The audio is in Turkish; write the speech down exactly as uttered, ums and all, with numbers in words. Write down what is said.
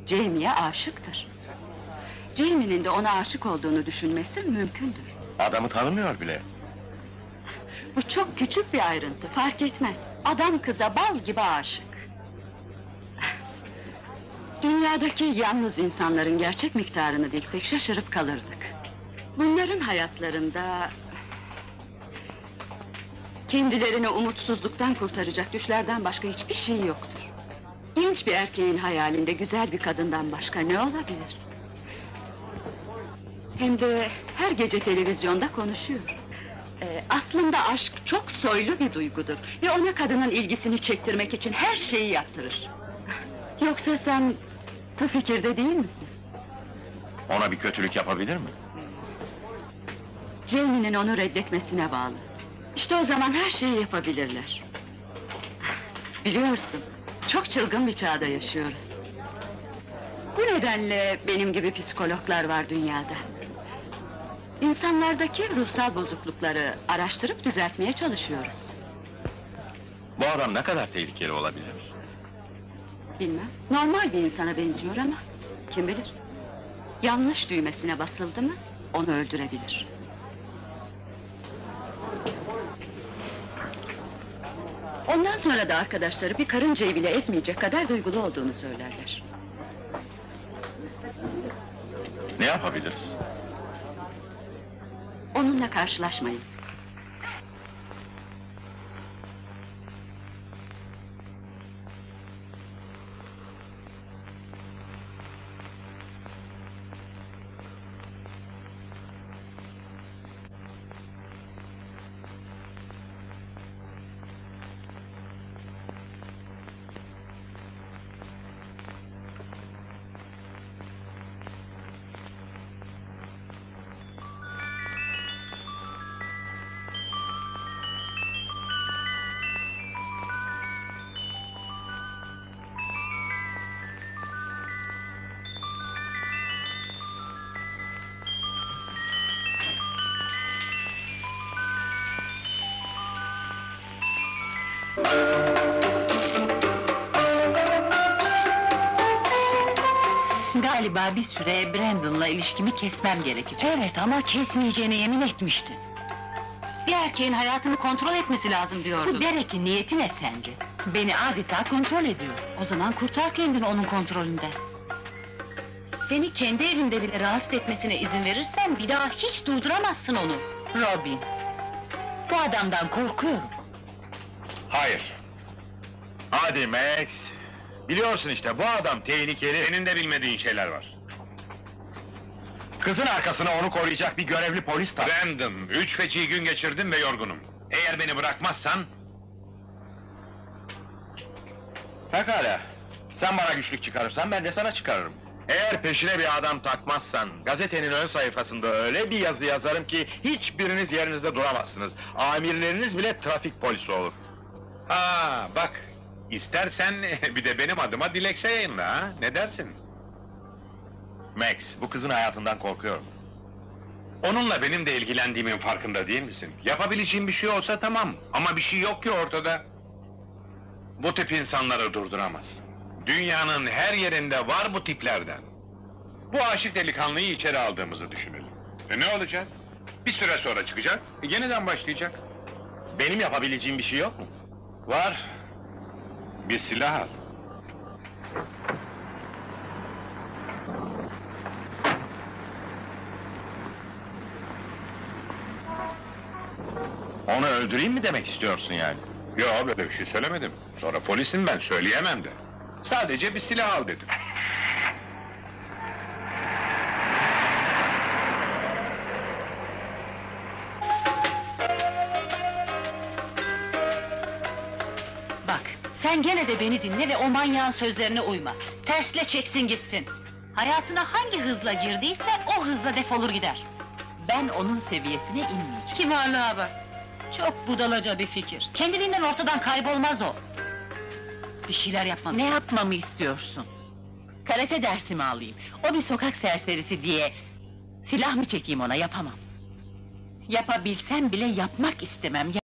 Jamie'ye aşıktır. Jamie'nin de ona aşık olduğunu düşünmesi mümkündür. Adamı tanımıyor bile. Bu çok küçük bir ayrıntı, fark etmez. Adam kıza bal gibi aşık. Dünyadaki yalnız insanların gerçek miktarını bilsek şaşırıp kalırdık. Bunların hayatlarında... kendilerini umutsuzluktan kurtaracak düşlerden başka hiçbir şey yoktur. Genç bir erkeğin hayalinde güzel bir kadından başka ne olabilir? Hem de her gece televizyonda konuşuyor. Ee, aslında aşk çok soylu bir duygudur ve ona kadının ilgisini çektirmek için her şeyi yaptırır. Yoksa sen bu fikirde değil misin? Ona bir kötülük yapabilir mi? Jamie'nin onu reddetmesine bağlı. İşte o zaman her şeyi yapabilirler. Biliyorsun, çok çılgın bir çağda yaşıyoruz. Bu nedenle benim gibi psikologlar var dünyada. İnsanlardaki ruhsal bozuklukları araştırıp düzeltmeye çalışıyoruz. Bu adam ne kadar tehlikeli olabilir? Bilmem, normal bir insana benziyor ama... kim bilir? Yanlış düğmesine basıldı mı, onu öldürebilir. Ondan sonra da arkadaşları bir karıncayı bile ezmeyecek kadar duygulu olduğunu söylerler. Ne yapabiliriz? Onunla karşılaşmayın. Galiba bir süre Brandon'la ilişkimi kesmem gerekecek. Evet ama kesmeyeceğine yemin etmişti. Bir erkeğin hayatını kontrol etmesi lazım Bu diyordu. Derek'in niyeti ne sence? Beni adeta kontrol ediyor. O zaman kurtar kendini onun kontrolünden. Seni kendi evinde bile rahatsız etmesine izin verirsen bir daha hiç durduramazsın onu. Robin, bu adamdan korkuyorum. Hayır. Hadi Max! Biliyorsun işte, bu adam tehlikeli. Senin de bilmediğin şeyler var. Kızın arkasına onu koruyacak bir görevli polis tabii. Brandon, üç feci gün geçirdim ve yorgunum. Eğer beni bırakmazsan... Pekala. Sen bana güçlük çıkarırsan ben de sana çıkarırım. Eğer peşine bir adam takmazsan, gazetenin ön sayfasında öyle bir yazı yazarım ki hiçbiriniz yerinizde duramazsınız. Amirleriniz bile trafik polisi olur. Ha, bak! İstersen bir de benim adıma dilekçe yayınla ha, ne dersin? Max, bu kızın hayatından korkuyorum. Onunla benim de ilgilendiğimin farkında değil misin? Yapabileceğim bir şey olsa tamam, ama bir şey yok ki ortada. Bu tip insanları durduramaz. Dünyanın her yerinde var bu tiplerden. Bu aşık delikanlıyı içeri aldığımızı düşünelim. E ne olacak? Bir süre sonra çıkacak, e yeniden başlayacak. Benim yapabileceğim bir şey yok mu? Var. Bir silah al. Onu öldüreyim mi demek istiyorsun yani? Yo, böyle bir şey söylemedim. Sonra polisim ben, söyleyemem de. Sadece bir silah al dedim. Bak, sen gene de beni dinle ve o manyağın sözlerine uyma. Tersle çeksin gitsin. Hayatına hangi hızla girdiyse o hızla defolur gider. Ben onun seviyesine inmeyeceğim. Kibarlığa bak. Çok budalaca bir fikir. Kendiliğinden ortadan kaybolmaz o. Bir şeyler yapmalısın. Ne yapmamı istiyorsun? Karate dersimi alayım. O bir sokak serserisi diye... silah mı çekeyim ona, yapamam. Yapabilsem bile yapmak istemem.